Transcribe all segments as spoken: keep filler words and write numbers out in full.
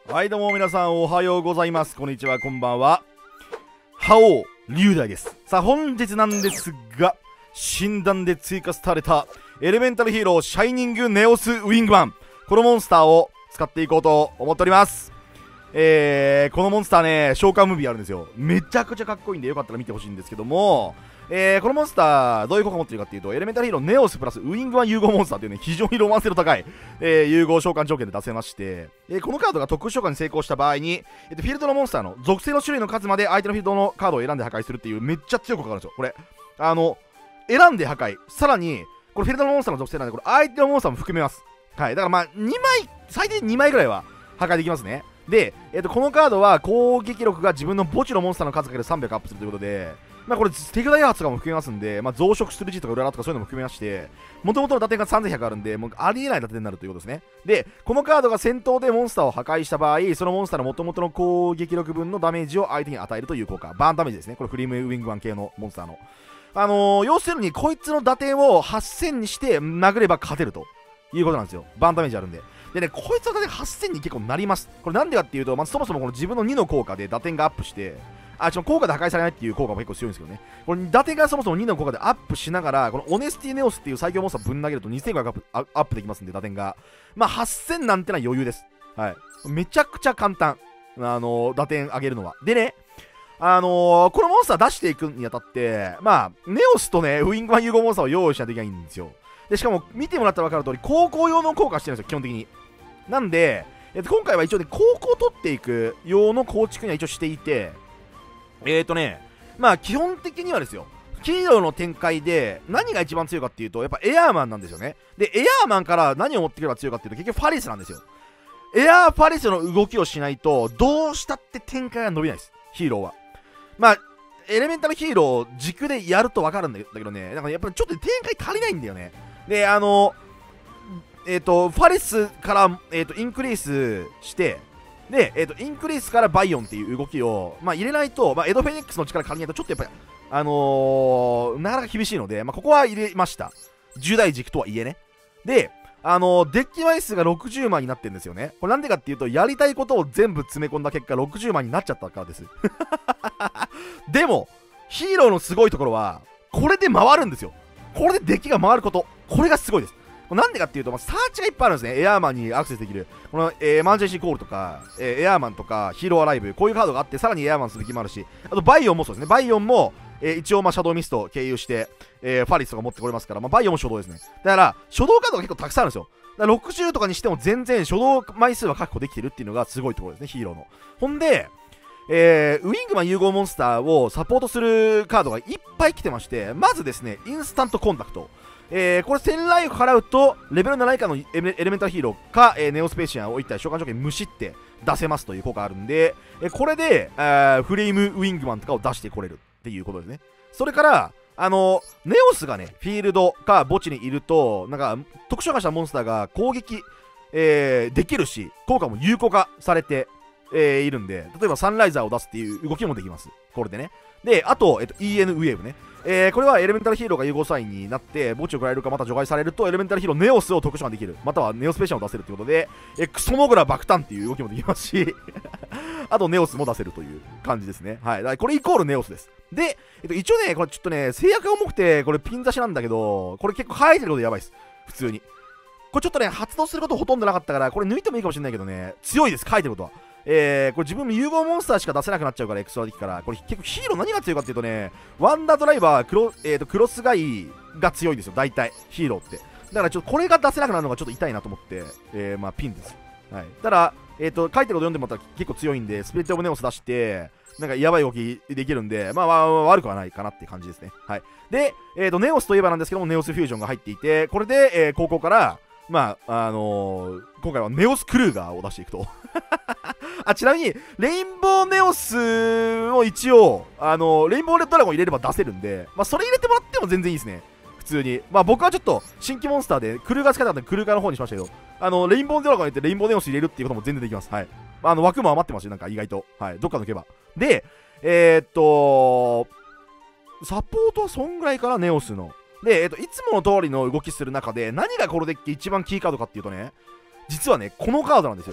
はいどうも皆さんおはようございます。こんにちは、こんばんは。覇王龍大です。さあ本日なんですが、診断で追加されたエレメンタルヒーローシャイニングネオスウィングマン、このモンスターを使っていこうと思っております。えー、このモンスターね、召喚ムービーあるんですよ。めちゃくちゃかっこいいんでよかったら見てほしいんですけども、えー、このモンスターどういう効果持ってるかっていうと、エレメンタルヒーローネオスプラスウィングマン融合モンスターというね、非常にロマン性の高い、えー、融合召喚条件で出せまして、えー、このカードが特殊召喚に成功した場合に、えーと、フィールドのモンスターの属性の種類の数まで相手のフィールドのカードを選んで破壊するっていうめっちゃ強くかかるんですよ。これあの選んで破壊、さらにこれフィールドのモンスターの属性なんで、これ相手のモンスターも含めます。はい、だからまあにまい、最低にまいぐらいは破壊できますね。で、えー、とこのカードは攻撃力が自分の墓地のモンスターの数かけるさんびゃくアップするということで、まあこれ手札開発とかも含めますんで、まあ、増殖する G とか裏とかそういうのも含めまして、もともとの打点がさんぜんひゃくあるんで、もうありえない打点になるということですね。で、このカードが戦闘でモンスターを破壊した場合、そのモンスターの元々の攻撃力分のダメージを相手に与えるという効果、バーンダメージですね。これフリームウィングマン系のモンスターの。あのー、要するにこいつの打点をはっせんにして殴れば勝てるということなんですよ。バーンダメージあるんで。でね、こいつの打点はっせんに結構なります。これなんでかっていうと、まずそもそもこの自分のにの効果で打点がアップして、あ、ちょ効果で破壊されないっていう効果も結構強いんですけどね。これ打点がそもそもにの効果でアップしながら、このオネスティネオスっていう最強モンスターぶん投げるとにせんごひゃくアップ、アップできますんで、打点が。まあはっせんなんてのは余裕です。はい。めちゃくちゃ簡単。あのー、打点上げるのは。でね、あのー、このモンスター出していくにあたって、まあ、ネオスとね、ウィングマン融合モンスターを用意しないといけないんですよ。で、しかも見てもらったら分かる通り、高校用の効果してるんですよ、基本的に。なんで、えっと、今回は一応ね、高校を取っていく用の構築には一応していて、えーとね、まあ基本的にはですよ、ヒーローの展開で何が一番強いかっていうと、やっぱエアーマンなんですよね。で、エアーマンから何を持ってくれば強いかっていうと、結局ファリスなんですよ。エアーファリスの動きをしないと、どうしたって展開が伸びないです、ヒーローは。まあ、エレメンタルヒーロー軸でやると分かるんだけどね、なんかやっぱりちょっと展開足りないんだよね。で、あの、えっと、ファリスから、えっと、インクリースして、で、えー、とインクリースからバイオンっていう動きを、まあ、入れないと、まあ、エドフェニックスの力借りないとちょっとやっぱり、あのー、なかなか厳しいので、まあ、ここは入れました。じゅう代軸とはいえね。で、あのー、デッキ枚数がろくじゅうまいになってるんですよね。これなんでかっていうと、やりたいことを全部詰め込んだ結果ろくじゅうまいになっちゃったからです。でも、ヒーローのすごいところは、これで回るんですよ。これでデッキが回ること。これがすごいです。なんでかっていうと、まあ、サーチがいっぱいあるんですね。エアーマンにアクセスできる。この、えー、エマージェンシーコールとか、えー、エアーマンとか、ヒーローアライブ、こういうカードがあって、さらにエアーマンする気もあるし、あとバイオンもそうですね。バイオンも、えー、一応、まあ、シャドウミストを経由して、えー、ファリスとか持ってこれますから、まあ、バイオンも初動ですね。だから、初動カードが結構たくさんあるんですよ。だからろくじゅうとかにしても全然初動枚数は確保できてるっていうのがすごいところですね、ヒーローの。ほんで、えー、ウィングマン融合モンスターをサポートするカードがいっぱい来てまして、まずですね、インスタントコンタクト。えー、これせんライフ払うとレベルなな以下のエレメンタルヒーローか、えー、ネオスペーシアンをいった召喚条件無視って出せますという効果があるんで、えー、これで、えー、フレームウィングマンとかを出してこれるっていうことですね。それからあのネオスがねフィールドか墓地にいると、なんか特殊召喚したモンスターが攻撃、えー、できるし効果も有効化されて、えー、いるんで、例えばサンライザーを出すっていう動きもできます、これでね。で、あと、えっと、イーエヌ ウェーブね。えー、これはエレメンタルヒーローが融合サインになって墓地を食らえるかまた除外されるとエレメンタルヒーローネオスを特殊召喚できる、またはネオスペシャルを出せるということで、えクソモグラ爆誕っていう動きもできますしあとネオスも出せるという感じですね。はい、だからこれイコールネオスです。で、えっと、一応ねこれちょっとね制約が重くてこれピン刺しなんだけど、これ結構生えてることやばいです、普通に。これちょっとね発動することほとんどなかったからこれ抜いてもいいかもしれないけどね、強いです、書いてることは。えー、これ自分の融合モンスターしか出せなくなっちゃうからエクストラデッキから、これ結構ヒーロー何が強いかっていうとね、ワンダードライバー、クロ、えー、とクロスガイが強いんですよ、大体ヒーローって。だからちょっとこれが出せなくなるのがちょっと痛いなと思って、えー、まあピンです。はい、ただ、えー、と書いてること読んでもらったら結構強いんで、スピリットオブネオス出してなんかやばい動きできるんで、まあ、まあ、悪くはないかなって感じですね。はい、で、えー、とネオスといえばなんですけども、ネオスフュージョンが入っていて、これで、えー、高校からまああのー、今回はネオスクルーガーを出していくとあ、ちなみにレインボーネオスを一応、あのー、レインボーレッドドラゴン入れれば出せるんで、まあ、それ入れてもらっても全然いいですね、普通に。まあ僕はちょっと新規モンスターでクルーガー使いたかったんでクルーガーの方にしましたけど、あのレインボードラゴン入れてレインボーネオス入れるっていうことも全然できます。はい、あの枠も余ってますし、なんか意外と、はい、どっか抜けば。で、えー、っとサポートはそんぐらいかな、ネオスの。で、えっと、いつもの通りの動きする中で、何がこのデッキ一番キーカードかっていうとね、実はね、このカードなんですよ。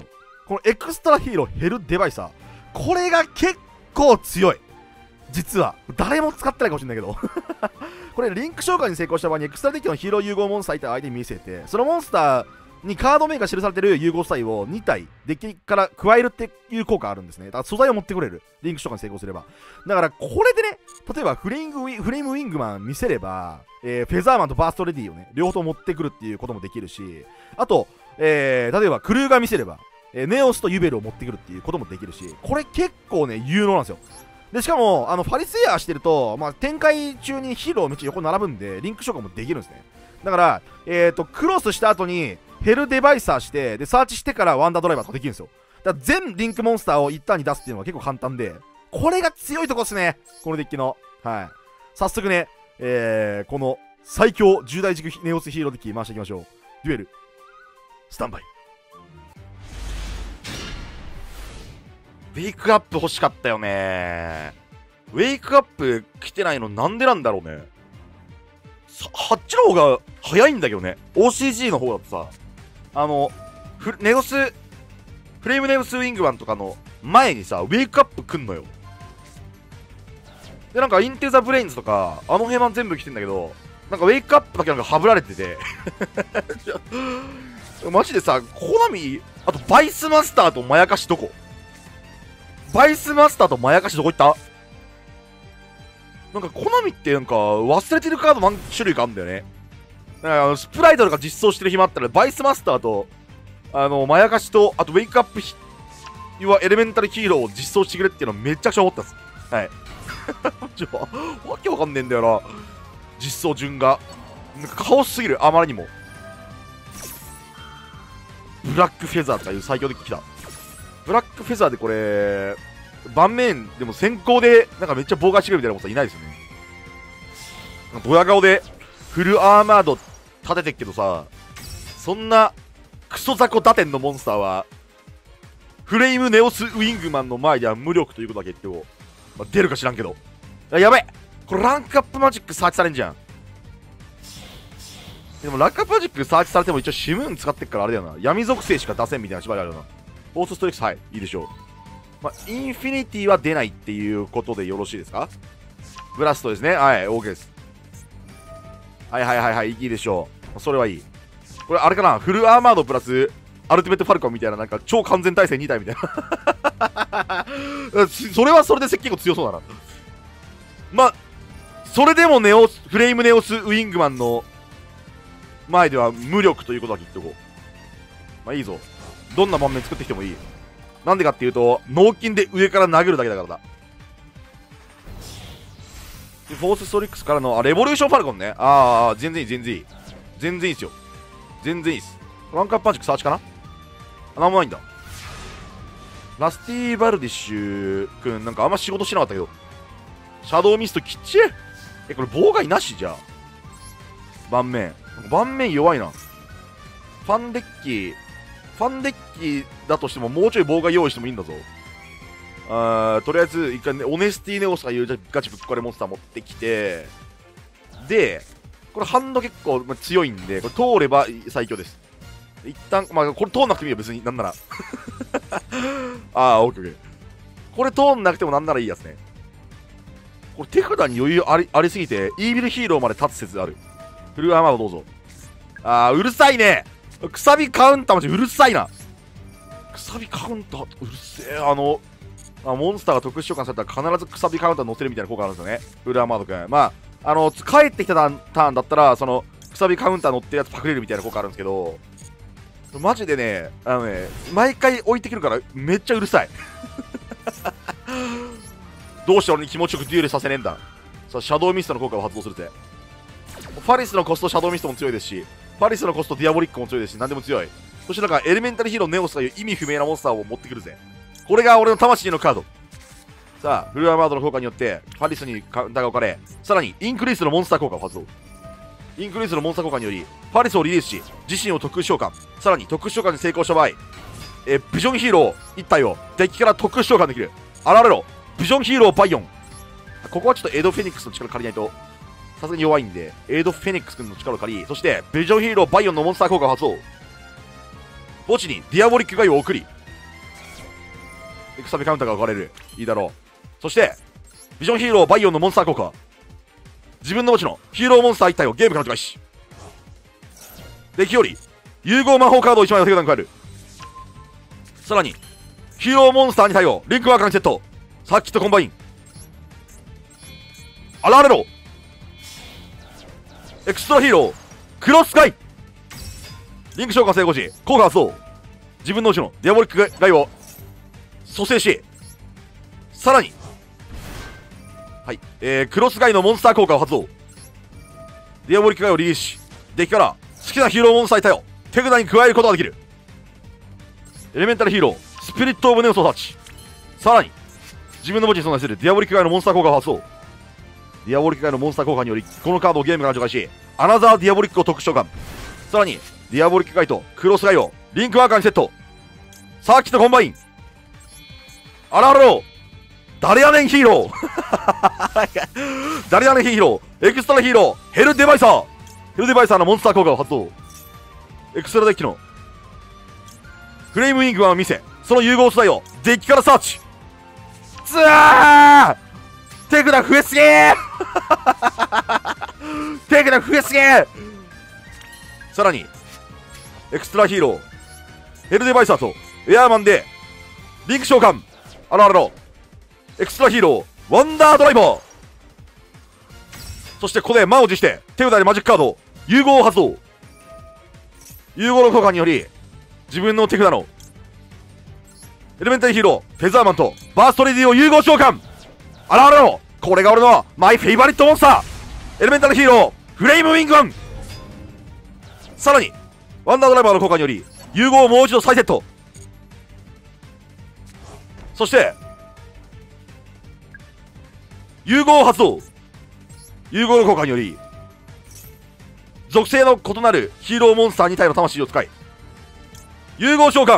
このエクストラヒーローヘルデバイサー、これが結構強い。実は誰も使ってないかもしれないけどこれリンク召喚に成功した場合にエクストラデッキのヒーロー融合モンスターいた相手に見せて、そのモンスターにカード名が記されている融合体をに体デッキから加えるっていう効果があるんですね。だから素材を持ってくれる、リンク召喚に成功すれば。だからこれでね、例えばフレイングウィフレームウィングマン見せれば、えー、フェザーマンとバーストレディをね両方とも持ってくるっていうこともできるし、あと、えー、例えばクルーガー見せれば、えー、ネオスとユベルを持ってくるっていうこともできるし、これ結構ね有能なんですよ。でしかもあのファリスエアーしてると、まあ、展開中にヒーローめっちゃ横に並ぶんでリンク召喚もできるんですね。だから、えー、とクロスした後にヘルデバイサーしてでサーチしてからワンダードライバーとかできるんですよ。だから全リンクモンスターを一旦に出すっていうのが結構簡単で、これが強いとこですね、このデッキの。はい、早速ね、えー、この最強じゅう大軸ネオスヒーローデッキ回していきましょう。デュエルスタンバイ。ウェイクアップ欲しかったよね。ウェイクアップ来てないのなんでなんだろうね。あっちの方が早いんだけどね。 オーシージー の方だとさ、あのフネオスフレームネオスウィングマンとかの前にさウェイクアップ来んのよ。でなんかインテザブレインズとかあの辺は全部来てんだけど、なんかウェイクアップだけなんかはぶられててマジでさ、コナミ、あとバイスマスターとまやかしどこ？バイスマスターとまやかしどこ行った？なんかコナミってなんか忘れてるカード何種類かあるんだよね。だからスプライトとか実装してる暇あったらバイスマスターとあのまやかしとあとウェイクアップはエレメンタルヒーローを実装してくれっていうのめちゃくちゃ思ったんです。はいちょわけわかんねえんだよな、実装順が。なんかカオスすぎる、あまりにも。ブラックフェザーとかいう最強デッキ来た。ブラックフェザーでこれ盤面でも先行でなんかめっちゃ妨害してくるみたいなモンスターいないですよね。ドヤ顔でフルアーマード立ててっけどさ、そんなクソ雑魚打点のモンスターはフレイムネオスウィングマンの前では無力ということだけ言っても、まあ、出るか知らんけど。あ、やべえ、これランクアップマジックサーチされんじゃん。でもランクアップマジックサーチされても一応シムーン使ってっからあれだよな、闇属性しか出せんみたいな縛りあるよな。フォースストリックス、はい、いいでしょう。まあ、インフィニティは出ないっていうことでよろしいですか？ブラストですね。はい、OK です。はいはいはいはい、いいでしょう。それはいい。これあれかな、フルアーマードプラスアルティメットファルコンみたいな、なんか超完全体制に体みたいなそれはそれで結構強そうだな。まあそれでもネオスフレイムネオスウィングマンの前では無力ということだけ言っておこう。まあいいぞ、どんな盤面作ってきてもいい。なんでかっていうと脳筋で上から殴るだけだからだ。フォースストリックスからのあレボリューションファルコンね。ああ全然いい全然いい全然いいっすよ、全然いいっす。ランクアップマジックサーチかな、あなんもないんだ。ラスティー・バルディッシュくんなんかあんま仕事しなかったけど、シャドウミストきっちり。えこれ妨害なしじゃあ。盤面盤面弱いな。ファンデッキファンデッキだとしてももうちょい妨害用意してもいいんだぞ。あとりあえず一回、ね、オネスティネオスがいうガチぶっ壊れモンスター持ってきて、でこれハンド結構、まあ、強いんでこれ通れば最強です。一旦まあこれ通んなくてもいいよ別に、なんならああオッケーオッケー、これ通んなくてもなんならいいやつね。これ手札に余裕ありありすぎてイービルヒーローまで立つ説ある。フルアーマードどうぞ。ああうるさいね、くさびカウンターマジうるさいな。くさびカウンターうるせえ。あのあモンスターが特殊召喚されたら必ずくさびカウンター乗せるみたいな効果あるんですよね、フルアーマードくん。まああの帰ってきたターンだったらそのくさびカウンター乗ってるやつパクれるみたいな効果あるんですけど、マジでねあのね毎回置いてくるからめっちゃうるさいどうして俺に気持ちよくデュエルさせねえんだ。さあシャドウミストの効果を発動するぜ。ファリスのコストシャドウミストも強いですし、ファリスのコストディアボリックも強いですし、何でも強い。そしてなんかエレメンタルヒーローネオスという意味不明なモンスターを持ってくるぜ。これが俺の魂のカード。さあフルアーマードの効果によってファリスにカウンターが置かれ、さらにインクリースのモンスター効果を発動。インクリースのモンスター効果によりファリスをリリースし自身を特殊召喚、さらに特殊召喚に成功した場合、えビジョンヒーローいち体をデッキから特殊召喚できる。現れろビジョンヒーローバイオン。ここはちょっとエド・フェニックスの力借りないとさすがに弱いんで、エイド・フェニックス君の力を借り、そしてビジョンヒーローバイオンのモンスター効果を発動。墓地にディアボリックガイを送り、 エクスタメカウンターが分かれる。いいだろう。そしてビジョンヒーローバイオンのモンスター効果、自分の墓地のヒーローモンスターいち体をゲームから除外し、デッキより融合魔法カードをいちまいを手札に加える。さらにヒーローモンスターに体をリンクワーカーにセット。さっきとコンバイン。現れろエクストラヒーロークロススカイ。リンク召喚成功時効果発動。自分の後ろのディアボリックガイを蘇生し、さらにはい、えー、クロスガイのモンスター効果を発動。ディアボリックガイをリリースし、デッキから好きなヒーローモンスターいち体を手札に加えることができる。エレメンタルヒーロースピリットオブネオスをタッチ。さらに自分の墓地に存在するディアボリックガイのモンスター効果を発動。ディアボリックガイのモンスター効果によりこのカードをゲームから除外し、アナザーディアボリックを特殊召喚。さらにディアボリックガイとクロスガイをリンクワーカーにセット。サーキットコンバイン。あらろ誰やねんヒーロー誰やねんヒーローエクストラヒーローヘルデバイサー。ヘルデバイサーのモンスター効果を発動。エクストラデッキのフレームウィングワンを見せ、その融合素材をデッキからサーチ。つわー手札増えすぎー手札増えすぎー。さらにエクストラヒーローヘルデバイサーとエアーマンでリンク召喚。あらあらろエクストラヒーローワンダードライバー。そしてここで満を持して手札でマジックカード融合を発動。融合の効果により自分の手札のエレメンタルヒーローフェザーマンとバーストレディを融合召喚。あらあらろこれが俺のマイフェイバリットモンスターエレメンタルヒーローフレームウィングワン。さらにワンダードライバーの効果により融合をもう一度再セット。そして融合を発動。融合の効果により属性の異なるヒーローモンスターに体の魂を使い融合召喚。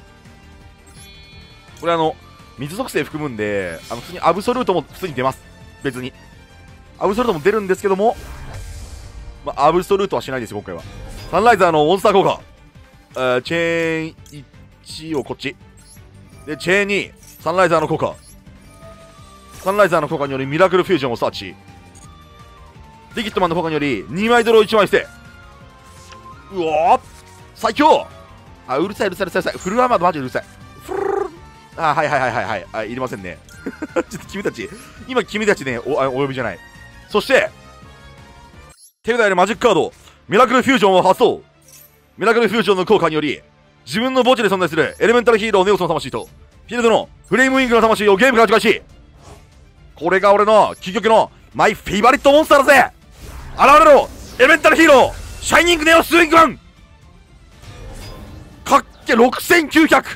これあの水属性含むんで、あの普通にアブソルートも普通に出ます。別にアブソルートも出るんですけども、まあ、アブソルートはしないですよ今回は。サンライザーのモンスター効果、えー、チェーンいちをこっちで、チェーンにサンライザーの効果、サンライザーの効果によりミラクルフュージョンをサーチ。リキッドマンの効果によりにまいドローいちまい捨て。うわー最強。あ、うるさいうるさいうるさいうるさい。フルアーマードマジうるさい。フルルルあ、はいはいはいはいはい。あ、いりませんねちょっと君たち今君たちね お, お呼びじゃない。そして手札よりマジックカードミラクルフュージョンを発動。ミラクルフュージョンの効果により自分の墓地で存在するエレメンタルヒーローネオスの魂とフィールドのフレームウィングの魂をゲームから除外し、これが俺の究極のマイフェイバリットモンスターだぜ。現れろエレメンタルヒーローシャイニングネオスウィングワンかっけろくせんきゅうひゃく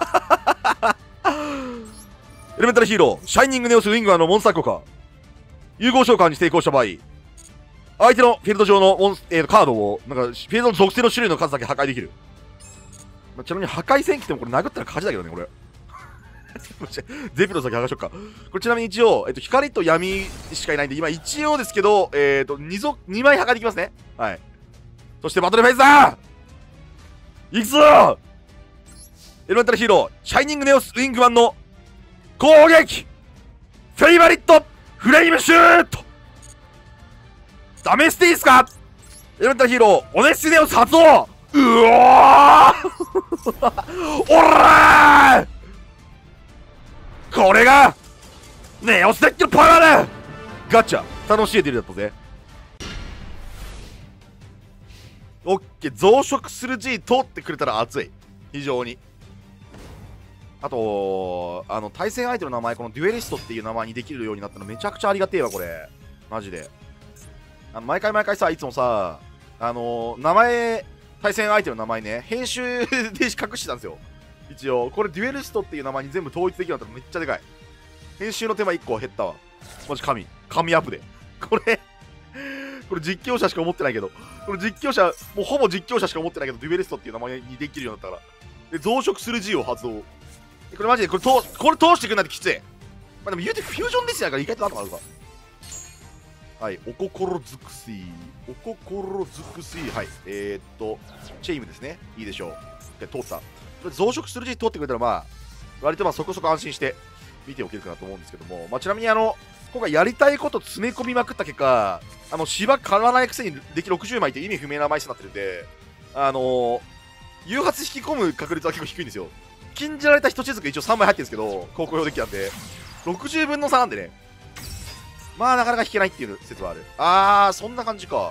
エレメンタルヒーローシャイニングネオスウィングワンのモンスター効果、融合召喚に成功した場合相手のフィールド上のモンス、えー、カードをなんかフィールドの属性の種類の数だけ破壊できる。まあ、ちなみに破壊戦来てもこれ殴ったら勝ちだけどねこれゼピロスだけ剥がしよっか。これちなみに一応、えっと、光と闇しかいないんで今一応ですけど、えっと 2, ぞにまい破壊できますね。はい。そしてバトルフェイズだーいくぞーエレメンタルヒーローシャイニングネオスウィングマンの攻撃フェイバリットフレイムシュートダメしていいっすか。エレメンタルヒーローオネスティネオス発動。うおーおらーこれがネオスデッキのパワーだ。ガチャ楽しいデルだったぜ。オッケー増殖する G 通ってくれたら熱い非常に。あとあの対戦相手の名前このデュエリストっていう名前にできるようになったのめちゃくちゃありがてえわこれマジで。あの毎回毎回さいつもさあの名前対戦相手の名前ね編集で隠してたんですよ一応。これデュエリストっていう名前に全部統一できるようになったらめっちゃでかい。編集の手間いっこ減ったわマジ神神アップでこれこれ実況者しか思ってないけどこれ実況者もうほぼ実況者しか思ってないけどデュエリストっていう名前にできるようになったからで増殖する G を発動。これマジでこれ通これ通してくんないときつい。まあでも言うてフュージョンですやから意外となんとかなるか。はいお心づくしお心づくしはいえー、っとチェイムですねいいでしょうで通った。増殖する G 通ってくれたらまあ割とまあそこそこ安心して見ておけるかなと思うんですけども、まあ、ちなみにあの今回やりたいこと詰め込みまくった結果、あの芝刈らないくせにデッキろくじゅうまいって意味不明な枚数になってるんで、あのー、誘発引き込む確率は結構低いんですよ。禁じられた一地図一応さんまい入ってるんですけど、高校用デッキなんでろくじゅうぶんのさなんでね、まあなかなか引けないっていう説はある。あー、そんな感じか。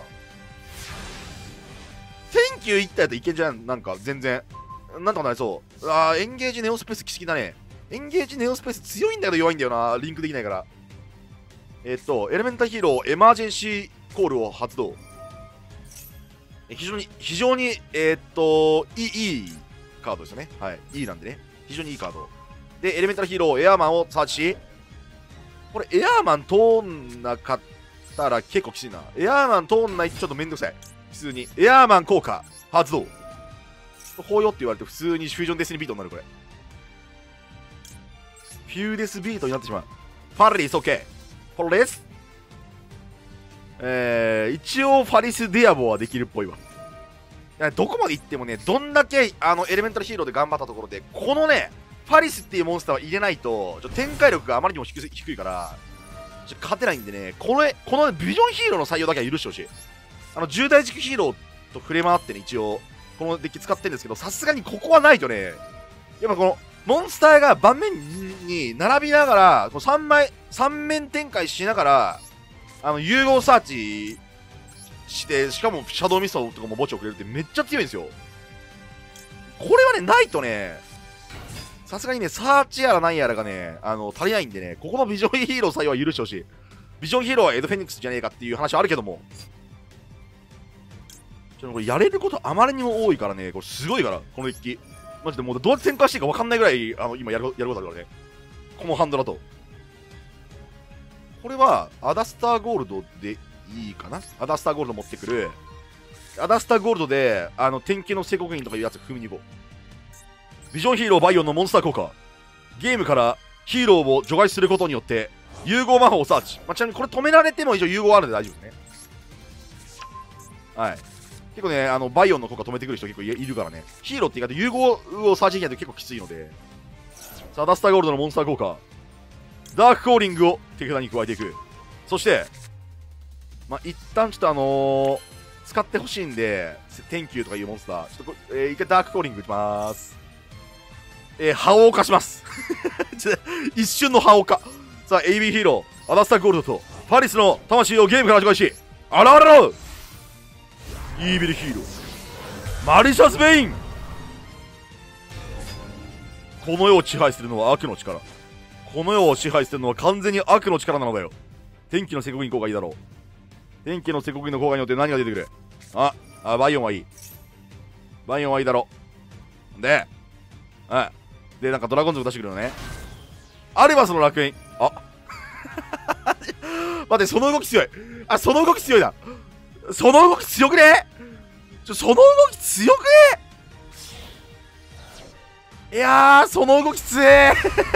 天球いったやついけんじゃん。なんか全然なんとかなりそう。あー、エンゲージネオスペースきすぎだね。エンゲージネオスペース強いんだけど弱いんだよな。リンクできないから。えー、っとエレメンタルヒーローエマージェンシーコールを発動。非常に非常にえー、っといいいいカードですよね。はい、いいなんでね、非常にいいカードで、エレメンタルヒーローエアーマンをサーチし、これエアーマン通んなかったら結構きついな。エアーマン通んないとちょっとめんどくさい。普通にエアーマン効果発動。包容って言われて普通にフュージョンデスティニービートになる。これフューデスビートになってしまう。ファリス OK。 これです。えー、一応ファリスディアボはできるっぽいわ。どこまで行ってもね、どんだけあのエレメンタルヒーローで頑張ったところで、このねファリスっていうモンスターを入れないとちょ展開力があまりにも低い、低いからちょ勝てないんでね、このこのビジョンヒーローの採用だけは許してほしい。あのじゅう代軸ヒーローと触れ回ってね、一応このデッキ使ってるんですけど、さすがにここはないとね、やっぱこのモンスターが盤面に並びながらこのさんまいさん面展開しながらあの融合サーチして、しかもシャドウミストとかも墓地をくれるってめっちゃ強いんですよ。これはねないとね、さすがにねサーチやらなんやらがねあの足りないんでね、ここのビジョンヒーロー採用は許してほしい。ビジョンヒーローはエドフェニックスじゃねえかっていう話はあるけども、ちょっとこれやれることあまりにも多いからね、これすごいから、このデッキマジでもうどうやって展開していいか分かんないぐらいあの今やる、やることあるからね、このハンドだと。これはアダスターゴールドでいいかな。アダスターゴールド持ってくる。アダスターゴールドであの天気の正国員とかいうやつ踏みに行こう。ビジョンヒーローバイオンのモンスター効果、ゲームからヒーローを除外することによって融合魔法をサーチ、まあ、ちなみにこれ止められても一応融合あるんで大丈夫ですね。はい、結構ねあのバイオンの効果止めてくる人結構いるからね。ヒーローって言い方融合をサーチできないと結構きついので、さあアダスターゴールドのモンスター効果ダークコーリングを手札に加えていく。そしてまあ一旦ちょっとあのー、使ってほしいんで天球とかいうモンスターちょっと、えー、一回ダークコーリング打ちまーす。えー、覇王化します一瞬の覇王化。さあ エービー ヒーローアダスターゴールドとファリスの魂をゲームから除外し、現れろイービルヒーローマリシャス・ベイン。この世を支配するのは悪の力、この世を支配するのは完全に悪の力なのだよ。天気のセコギン効果いいだろう。天気のセコギンの効果によって何が出てくる。ああバイオンはいい、バイオンはいいだろう。ではいでなんかドラゴンズを出してくるのね。アルバスの楽園、あ待ってその動き強い。あその動き強いな。その動き強くね。ちょその動き強くね。いやーその動き強え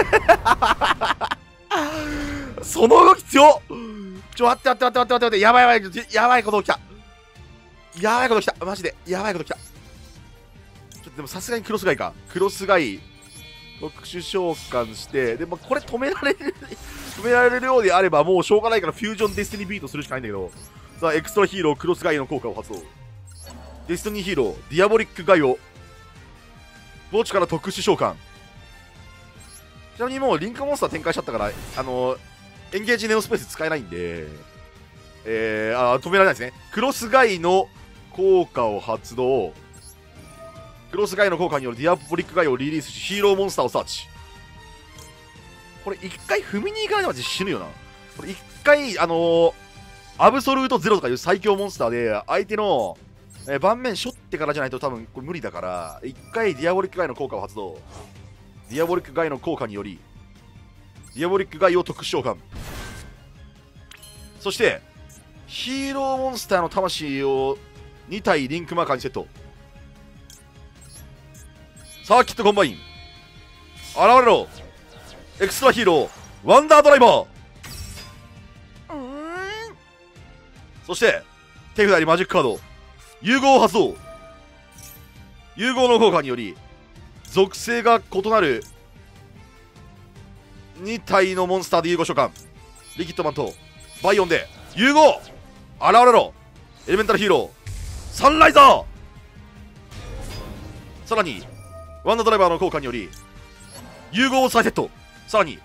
その動き強っ。ちょ待って待って待って待って待って、やばいやばいやばいこと起きた。やばいこと来たマジでやばいこと来た。ちょっとでもさすがにクロスガイか。クロスガイ特殊召喚して、でもこれ止められる止められるようであればもうしょうがないからフュージョンデスティニービートするしかないんだけど、さあエクストラヒーロークロスガイの効果を発動。デスティニーヒーローディアボリックガイを墓地から特殊召喚。ちなみにもうリンクモンスター展開しちゃったからあのー、エンゲージネオスペース使えないんで、えー、あ止められないですね。クロスガイの効果を発動。クロスガイの効果によるディアボリックガイをリリースしヒーローモンスターをサーチ。これ一回踏みに行かないとマジ死ぬよな。これ一回あのー、アブソルートゼロとかいう最強モンスターで相手の、えー、盤面しょってからじゃないと多分これ無理だから一回ディアボリックガイの効果を発動。ディアボリックガイの効果によりディアボリックガイを特殊召喚。そしてヒーローモンスターの魂をに体リンクマーカーにセット。サーキットコンバイン現れろエクストラヒーローワンダードライバー。そして手札にマジックカード融合を発動。融合の効果により属性が異なるに体のモンスターで融合召喚。リキッドマンとバイオンで融合。現れろ。エレメンタルヒーローサンライザー。さらにワンダードライバーの効果により融合再セット。さらに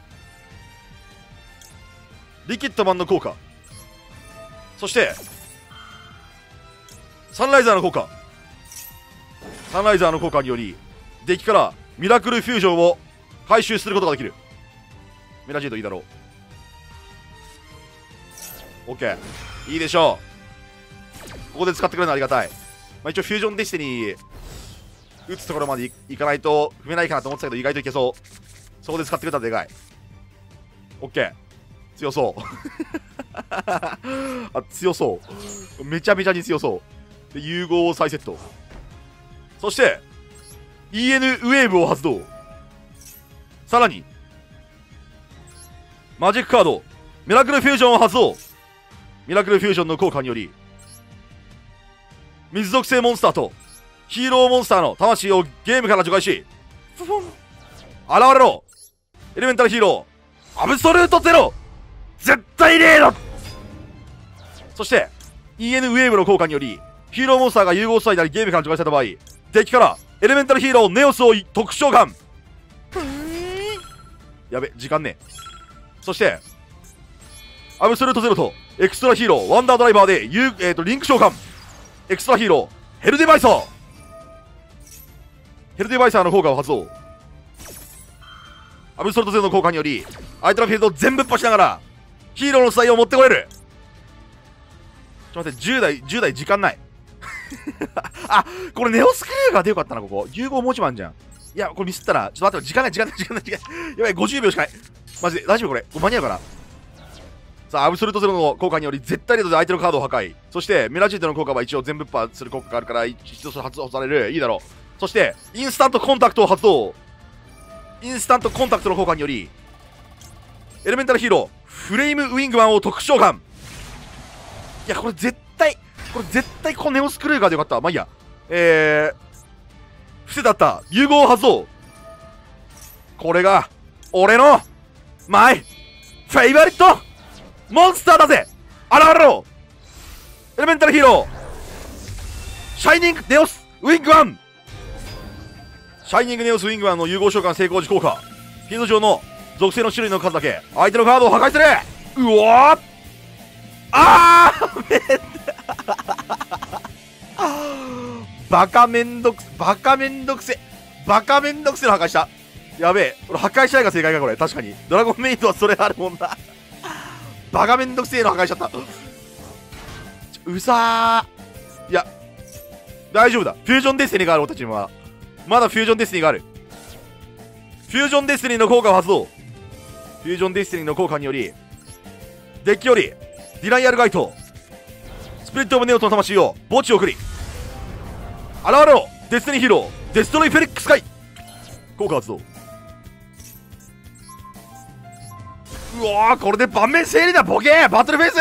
リキッドマンの効果、そしてサンライザーの効果。サンライザーの効果によりデッキからミラクルフュージョンを回収することができる。メラジードいいだろう。 OK、 いいでしょう。ここで使ってくれるのはありがたい。まあ、一応フュージョンデスティニー打つところまでいかないと踏めないかなと思ってたけど、意外といけそう。そこで使ってくれたらでかい。 OK、 強そうあ、強そう、めちゃめちゃに強そうで、融合を再セット。そして イーエヌ ウェーブを発動。さらにマジックカードミラクルフュージョンを発動。ミラクルフュージョンの効果により水属性モンスターとヒーローモンスターの魂をゲームから除外し、現れろ。エレメンタルヒーローアブソルートゼロ絶対零度。そして イーエヌ ウェーブの効果によりヒーローモンスターが融合したりなりゲームから除外された場合、デッキからエレメンタルヒーローネオスを特殊召喚。やべ時間ね。そしてアブソルートゼロとエクストラヒーローワンダードライバーで、えー、とリンク召喚。エクストラヒーローヘルデバイサー。ヘルデバイサーの効果を発動。アブソルトゼロの効果により相手のフィールドを全部ぶっ破しながらヒーローの素材を持ってこれる。ちょっと待って、じゅう代じゅう代時間ないあ、これネオスクルーガーでよかったな。ここ融合もちまんじゃん。いやこれミスったらちょっと待って、時間ない時間ない時間ない時間ないやばい、ごじゅうびょうしかない。マジで大丈夫これ、これ間に合うかな。さあアブソルトゼロの効果により絶対レードで相手のカードを破壊。そしてメラジートの効果は一応全部破する効果があるから一度発動される。いいだろう。そしてインスタントコンタクトを発動。インスタントコンタクトの効果によりエレメンタルヒーローフレイムウィングマンを特殊召喚。いやこれ絶対これ絶対このネオスクルーガーでよかった。まあいいや。えー伏せだった融合発動。これが俺のマイフェイバリットモンスターだぜ。現れろ。エレメンタルヒーローシャイニングネオスウィングマン。シャイニングネオスウィングマンの融合召喚成功時効果。フィールド上の属性の種類の数だけ相手のカードを破壊する。うわーあーバカめんどくバカめんどくせバカめんどくせの破壊した。やべえ、これ破壊しないが正解か。これ確かにドラゴンメイトはそれあるもんなバカめんどくせえの破壊しちゃった。うさー。いや大丈夫だ。フュージョンデスティニーがある。俺たちにはまだフュージョンデスティニーがある。フュージョンデスティニーの効果を発動。フュージョンデスティニーの効果によりデッキよりディライアルガイトスプリットオブネオトの魂を墓地を送り、現れろ。デスティニーヒーローデストロイフェリックスカイ効果発動。うわーこれで盤面整理だボケー。バトルフェイス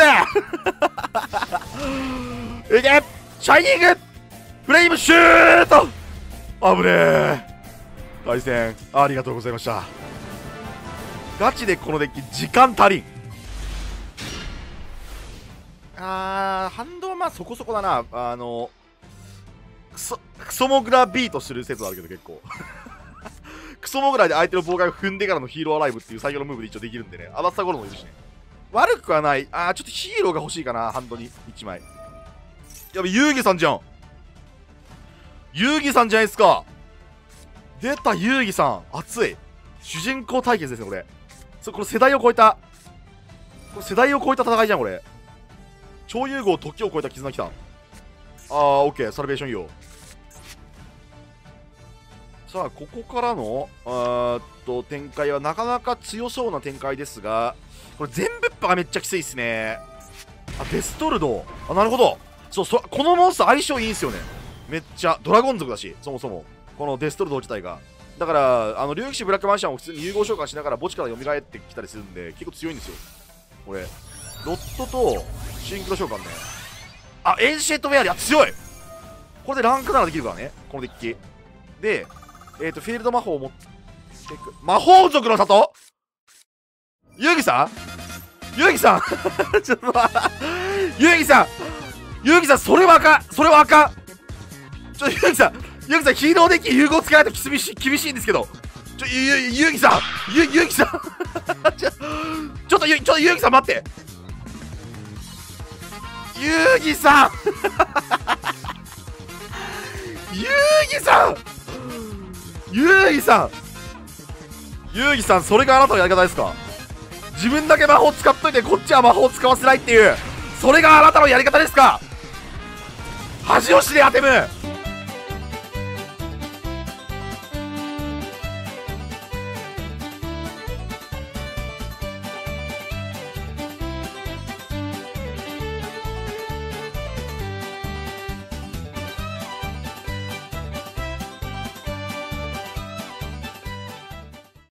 いけシャイニングフレイムシュート。あぶねえ。対戦ありがとうございました。ガチでこのデッキ時間足りん。あー反動はまあそこそこだな。あのクソクソモグラビートする説はあるけど結構クソモグラで相手の妨害を踏んでからのヒーローアライブっていう最強のムーブで一応できるんでね。アダスタゴロもいるしね。悪くはない。あーちょっとヒーローが欲しいかな。ハンドにいちまい。やべ遊戯さんじゃん。遊戯さんじゃないですか。出た遊戯さん熱い主人公対決ですねこれ。そこれ世代を超えたこれ世代を超えた戦いじゃんこれ。超融合時を超えた絆きた。あーオッケーサルベーション用。さあここからのあーっと展開はなかなか強そうな展開ですが、これ全部っぱがめっちゃきついっすね。あデストルド。あなるほど。そうそこのモンスター相性いいんすよね。めっちゃドラゴン族だしそもそもこのデストルド自体が。だからあの竜騎士ブラックマンシャンを普通に融合召喚しながら墓地から蘇ってきたりするんで結構強いんですよこれ。ロットとシンクロ召喚ね。あエンシェントウェアリア強い。これでランクならできるからねこのデッキで。えっ、ー、とフィールド魔法を持っていく魔法族の里ゆうぎさんゆうぎさんちょっとゆうぎさんゆうぎさんそれはあかんそれはあかんちょゆうぎさんゆうぎさんヒーローデッキ融合使わないと厳しい厳しいんですけどちょゆゆゆうぎさんゆゆうぎさんちょちょっとゆちょっとゆうぎさん待ってゆうぎさんゆうぎさんゆうぎさんゆうぎさんそれがあなたのやり方ですか？自分だけ魔法使っといてこっちは魔法使わせないっていうそれがあなたのやり方ですか？恥を知れアテム